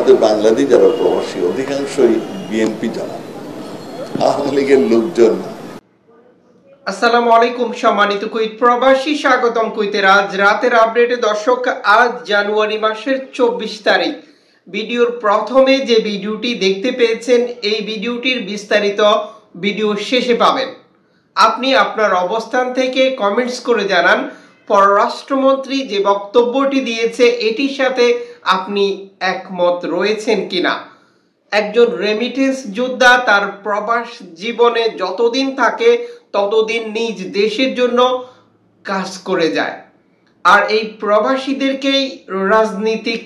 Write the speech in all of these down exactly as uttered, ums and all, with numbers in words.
আমাদের বাংলাদেশ যারা প্রবাসী অধিকাংশই বিএনপি জানা, আওয়ামী লীগের লোকজন। আসসালামু আলাইকুম সম্মানিত কুইত প্রবাসী, স্বাগতম কুইতের আজ রাতের আপডেটে। দর্শক, আজ জানুয়ারি মাসের চব্বিশ তারিখ। ভিডিওর প্রথমে যে ভিডিওটি দেখতে পেয়েছেন, এই ভিডিওটির বিস্তারিত ভিডিও শেষে পাবেন। আপনি আপনার অবস্থান থেকে কমেন্টস করে জানান পররাষ্ট্রমন্ত্রী যে বক্তব্যটি দিয়েছে এটির সাথে আপনি একমত রয়েছেন কিনা। একজন রেমিটেন্স যোদ্ধা তার প্রবাস জীবনে যতদিন থাকে ততদিন নিজ দেশের জন্য কাজ করে যায়, আর এই প্রবাসীদেরকেই রাজনীতিক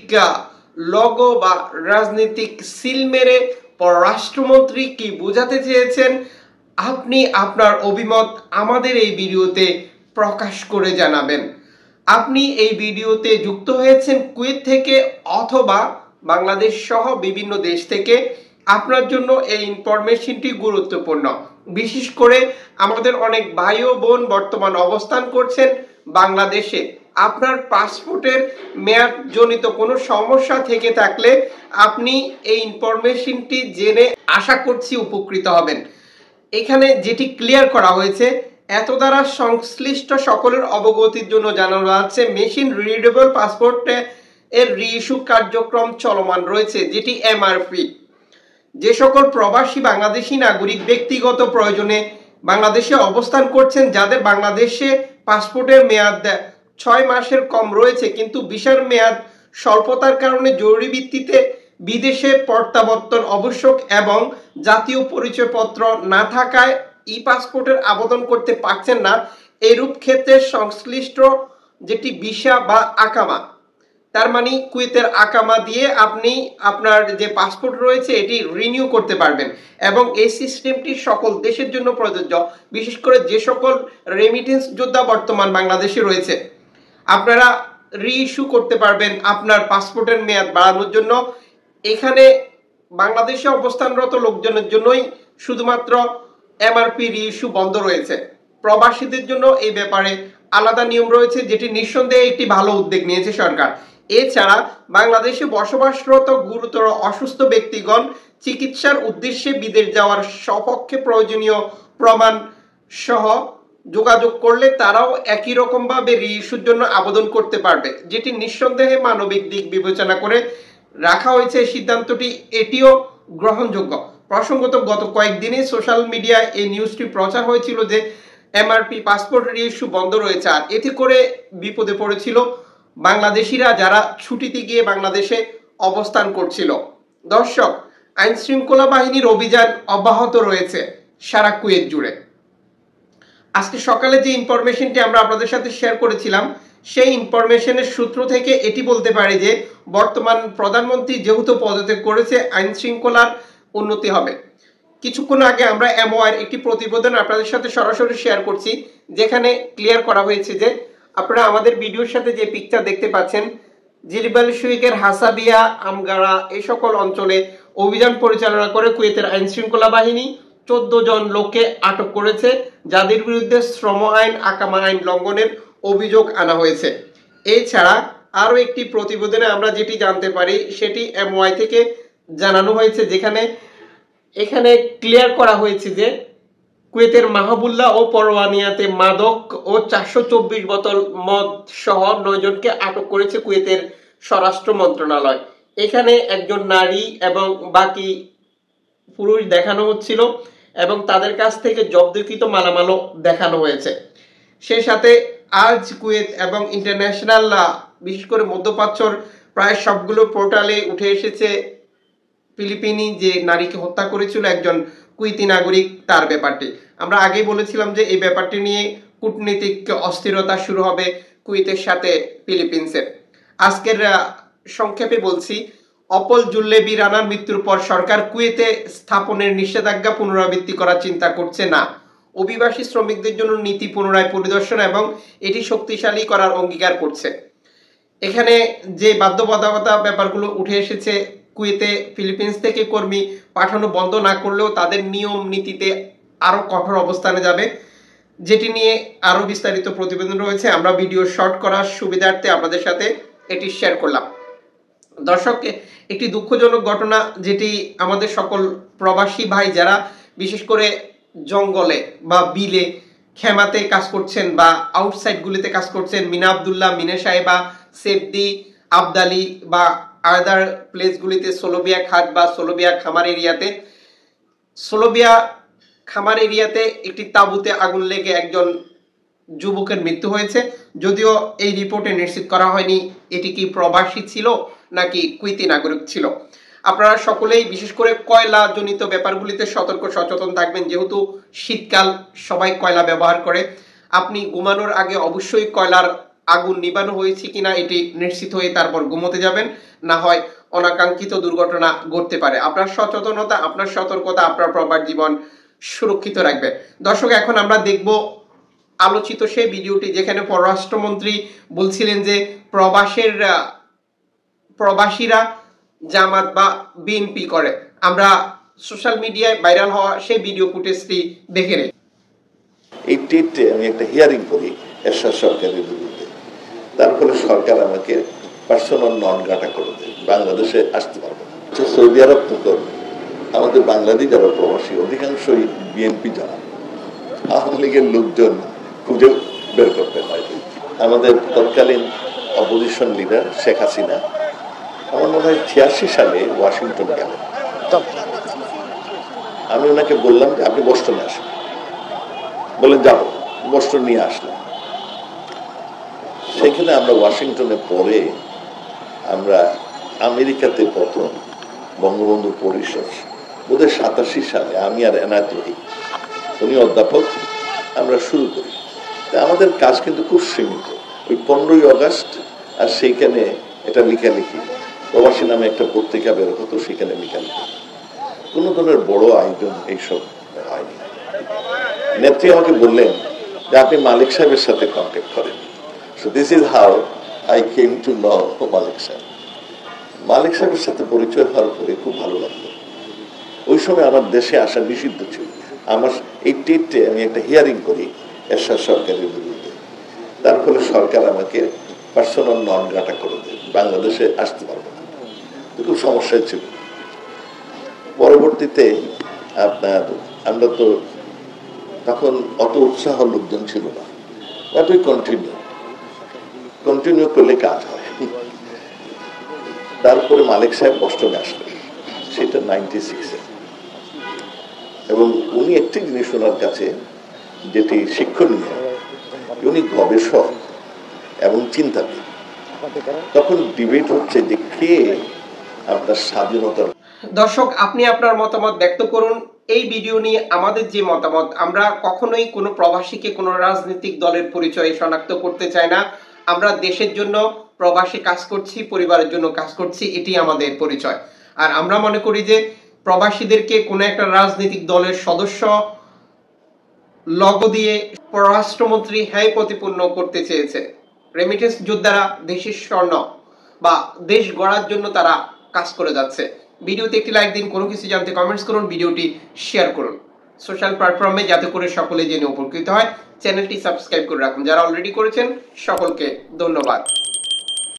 লগো বা রাজনীতিক সিল মেরে পররাষ্ট্রমন্ত্রী কি বোঝাতে চেয়েছেন, আপনি আপনার অভিমত আমাদের এই ভিডিওতে প্রকাশ করে জানাবেন। আপনি এই ভিডিওতে যুক্ত হয়েছেন কুয়েত থেকে অথবা বাংলাদেশ সহ বিভিন্ন দেশ থেকে। আপনার জন্য এই ইনফরমেশনটি গুরুত্বপূর্ণ। বিশেষ করে আমাদের অনেক ভাই ও বোন বর্তমান অবস্থান করছেন বাংলাদেশে। আপনার পাসপোর্টের মেয়াদ জনিত কোনো সমস্যা থেকে থাকলে আপনি এই ইনফরমেশনটি জেনে আশা করছি উপকৃত হবেন। এখানে যেটি ক্লিয়ার করা হয়েছে, এত দ্বারা সংশ্লিষ্ট সকলের অবগতির জন্য জানানো যাচ্ছে মেশিন রিডেবল পাসপোর্ট এর রিইস্যু কার্যক্রম চলমান রয়েছে, যেটি এমআরপি। যে সকল প্রবাসী বাংলাদেশি নাগরিক ব্যক্তিগত প্রয়োজনে বাংলাদেশে অবস্থান করছেন, যাদের বাংলাদেশে পাসপোর্টের মেয়াদ ছয় মাসের কম রয়েছে কিন্তু ভিসার মেয়াদ স্বল্পতার কারণে জরুরি ভিত্তিতে বিদেশে প্রত্যাবর্তন আবশ্যক এবং জাতীয় পরিচয়পত্র না থাকায় ই পাসপোর্টের আবেদন করতে পারছেন না, এরূপ ক্ষেত্রে সংশ্লিষ্ট যেটি ভিসা বা আকামা, তার মানে কুয়েতের আকামা দিয়ে আপনি আপনার যে পাসপোর্ট রয়েছে এটি রিনিউ করতে পারবেন এবং এই সিস্টেমটি সকল দেশের জন্য প্রযোজ্য। বিশেষ করে যে সকল রেমিটেন্স যোদ্ধা বর্তমান বাংলাদেশে রয়েছে, আপনারা রিইস্যু করতে পারবেন আপনার পাসপোর্টের মেয়াদ বাড়ানোর জন্য। এখানে বাংলাদেশে অবস্থানরত লোকজনের জন্যই শুধুমাত্র এমআরপি রিইস্যু বন্ধ রয়েছে। প্রবাসীদের জন্য এই ব্যাপারে আলাদা নিয়ম রয়েছে, যেটি নিঃসন্দেহে একটি ভালো উদ্যোগ নিয়েছে সরকার। এছাড়া বাংলাদেশে বসবাসরত গুরুতর অসুস্থ ব্যক্তিগণ চিকিৎসার উদ্দেশ্যে বিদেশ যাওয়ার সপক্ষে প্রয়োজনীয় প্রমাণ সহ যোগাযোগ করলে তারাও একই রকম ভাবে রিইস্যুর জন্য আবেদন করতে পারবে, যেটি নিঃসন্দেহে মানবিক দিক বিবেচনা করে রাখা হয়েছে। সিদ্ধান্তটি এটিও গ্রহণযোগ্য। প্রসঙ্গত গত কয়েকদিনে সোশ্যাল মিডিয়ায় এই নিউজটি প্রচার হয়েছিল যে এমআরপি পাসপোর্ট রিইস্যু বন্ধ রয়েছে, আর এতে করে বিপদে পড়েছিল বাংলাদেশিরা যারা ছুটিতে গিয়ে বাংলাদেশে অবস্থান করছিল। দর্শক, আইন শৃঙ্খলা বাহিনীর অভিযান অব্যাহত রয়েছে সারা কুয়েত জুড়ে। আজকে সকালে যে ইনফরমেশনটি আমরা আপনাদের সাথে শেয়ার করেছিলাম, সেই ইনফরমেশনের সূত্র থেকে এটি বলতে পারি যে বর্তমান প্রধানমন্ত্রী যেহেতু পদত্যাগ করেছে, আইন শৃঙ্খলার উন্নতি হবে। কিছুক্ষণ আগে আমরা এমওআর একটি প্রতিবেদন আপনাদের সাথে সরাসরি শেয়ার করছি, যেখানে ক্লিয়ার করা হয়েছে যে আপনারা আমাদের ভিডিওর সাথে যে পিকচার দেখতে পাচ্ছেন, জিরিবাল শুইকের হাসাবিয়া, আমগাড়া এই সকল অঞ্চলে অভিযান পরিচালনা করে কুয়েতের আইন শৃঙ্খলা বাহিনী চোদ্দ জন লোককে আটক করেছে, যাদের বিরুদ্ধে শ্রম আইন, আকামা আইন লঙ্ঘনের অভিযোগ আনা হয়েছে। এছাড়া আরো একটি প্রতিবেদনে আমরা যেটি জানতে পারি সেটি এমওআই থেকে জানানো হয়েছে, যেখানে এখানে ক্লিয়ার করা হয়েছে যে কুয়েতের মাহবুল্লাহ ও পরওয়ানিয়াতে মাদক ও চারশো চব্বিশ বোতল মদ সহ নয় জনকে আটক করেছে কুয়েতের স্বরাষ্ট্র মন্ত্রণালয়। এখানে একজন নারী এবং বাকি পুরুষ দেখানো হচ্ছিল এবং তাদের কাছ থেকে জব্দকৃত মালামালও দেখানো হয়েছে। সেই সাথে আজ কুয়েত এবং ইন্টারন্যাশনাল বিশেষ করে মধ্যপ্রাচ্যর প্রায় সবগুলো পোর্টালে উঠে এসেছে ফিলিপিনি যে নারীকে হত্যা করেছিল একজন কুয়েতি নাগরিক, তার ব্যাপারটি। আমরা আগেই বলেছিলাম যে এই ব্যাপারটি নিয়ে কূটনীতিক অস্থিরতা শুরু হবে কুয়েতের সাথে ফিলিপিন্সের। আজকের সংক্ষেপে বলছি, অপল জুল্লেবি রানার মৃত্যুর পর সরকার কুয়েতে স্থাপনের নিষেধাজ্ঞা পুনরাবৃত্তি করার চিন্তা করছে না। অভিবাসী শ্রমিকদের জন্য নীতি পুনরায় পরিদর্শন এবং এটি শক্তিশালী করার অঙ্গীকার করছে। এখানে যে বাধ্যবাধকতা ব্যাপারগুলো উঠে এসেছে, কুয়েতে ফিলিপিন্স থেকে কর্মী পাঠানো বন্ধ না করলেও তাদের নিয়ম নীতিতে আরো কঠোর অবস্থানে যাবে, যেটি নিয়ে আরো বিস্তারিত প্রতিবেদন রয়েছে। আমরা ভিডিও শর্ট করার সুবিধার্থে আপনাদের সাথে এটি শেয়ার করলাম। দর্শক, একটি দুঃখজনক ঘটনা যেটি আমাদের সকল প্রবাসী ভাই যারা বিশেষ করে জঙ্গলে বা বিলে খেমাতে কাজ করছেন বা আউটসাইড গুলিতে কাজ করছেন, মিনা আব্দুল্লাহ, মিনা সাহেবা, সেফদি, আবদালি বা আদার প্লেসগুলিতে, সোলোবিয়া খাট বা সোলোবিয়া খামার এরিয়াতে সোলোবিয়া খামার এরিয়াতে একটি তাঁবুতে আগুন লেগে একজন যুবকের মৃত্যু হয়েছে। যদিও এই রিপোর্টে নিশ্চিত করা হয়নি এটি কি প্রবাসী ছিল নাকি কুইতি নাগরিক ছিল। আপনারা সকলেই বিশেষ করে কয়লা জনিত ব্যাপারগুলিতে সতর্ক সচেতন থাকবেন, যেহেতু শীতকাল, সবাই কয়লা ব্যবহার করে। আপনি ঘুমানোর আগে অবশ্যই কয়লার আগুন নিবানো হয়েছে কিনা এটি নিশ্চিত হয়ে তারপর ঘুমোতে যাবেন, না হয় অনাকাঙ্ক্ষিত দুর্ঘটনা ঘটতে পারে। আপনার সচেতনতা, আপনার সতর্কতা আপনার প্রবাস জীবন সুরক্ষিত রাখবে। দর্শক, এখন আমরা দেখব আলোচিত সেই ভিডিওটি যেখানে পররাষ্ট্রমন্ত্রী বলছিলেন যে প্রবাসের প্রবাসীরা জামাত বা বিএনপি করে। আমরা সোশ্যাল মিডিয়ায় ভাইরাল হওয়া সেই ভিডিও ফুটেজটি দেখে নেই। এই টেটে আমি একটা হিয়ারিং করি এরশাদ সরকারের বিরুদ্ধে, তার ফলে সরকার আমাকে পার্সোনাল নন গাটা করে দেয়, বাংলাদেশে আসতে পারবো না। সৌদি আরব তো আমাদের বাংলাদেশ যারা প্রবাসী অধিকাংশই বিএনপি জানা, আওয়ামী লীগের লোকজন খুঁজে বের করতে হয়। আমাদের তৎকালীন অপোজিশন লিডার শেখ হাসিনা আমার মনে হয় ছিয়াশি সালে ওয়াশিংটন গেলেন। আমি ওনাকে বললাম যে আপনি বস্টনে আসেন, বলেন যাবো, বস্টন নিয়ে আসলাম। সেখানে আমরা ওয়াশিংটনে পরে আমরা আমেরিকাতে প্রথম বঙ্গবন্ধু পরিষদ বোধহয় সাতাশি সালে আমি আর এনায়েত রহিম, উনি অধ্যাপক, আমরা শুরু করি। আমাদের কাজ কিন্তু খুব সীমিত, ওই পনেরোই আগস্ট আর সেইখানে এটা লেখালেখি, প্রবাসী নামে একটা পত্রিকা বের হতো, সেখানে লেখালেখি, কোনো ধরনের বড় আয়োজন এইসব হয়নি। নেত্রী আমাকে বললেন যে আপনি মালিক সাহেবের সাথে কন্ট্যাক্ট করেন। So this is how I came to know Malik sahab. Malik সাহেবের সাথে পরিচয় হওয়ার পরে খুব ভালো লাগলো। ওই সময় আমার দেশে আসা নিষিদ্ধ ছিল। আমার এই টেটে আমি একটা হিয়ারিং করি এরশাদ সরকারের বিরুদ্ধে, তার ফলে সরকার আমাকে পার্সোনাল নন গাটা করে দেয়, বাংলাদেশে আসতে পারবো না। খুব সমস্যায় ছিল। পরবর্তীতে আপনার আমরা তো তখন অত উৎসাহ লোকজন ছিল না, বাট ওই কন্টিনিউ কন্টিনিউ করলে কাজ হয়। তারপরে মালিক সাহেব বস্টনে আসলেন, সেটা নাইনটি সিক্সে, এবং উনি একটি জিনিস ওনার কাছে যেটি শিক্ষণীয়, উনি গবেষক এবং চিন্তাবিদ। তখন ডিবেট হচ্ছে যে কে আপনার স্বাধীনতার। দর্শক, আপনি আপনার মতামত ব্যক্ত করুন এই ভিডিও নিয়ে। আমাদের যে মতামত, আমরা কখনোই কোনো প্রবাসীকে কোনো রাজনৈতিক দলের পরিচয় শনাক্ত করতে চাই না। আমরা দেশের জন্য প্রবাসী কাজ করছি, পরিবারের জন্য কাজ করছি, এটি আমাদের পরিচয়। আর আমরা মনে করি যে প্রবাসীদেরকে কোনো একটা রাজনৈতিক দলের সদস্য লগো দিয়ে পররাষ্ট্রমন্ত্রী হ্যায় প্রতিপন্ন করতে চেয়েছে। রেমিটেন্স যোদ্ধারা দেশের স্বর্ণ বা দেশ গড়ার জন্য তারা কাজ করে যাচ্ছে। ভিডিওতে একটি লাইক দিন, কোনো কিছু জানতে কমেন্টস করুন, ভিডিওটি শেয়ার করুন সোশ্যাল প্ল্যাটফর্মে, যাতে করে সকলে জেনে উপকৃত হয়। চ্যানেলটি সাবস্ক্রাইব করে রাখুন, যারা অলরেডি করেছেন সকলকে ধন্যবাদ।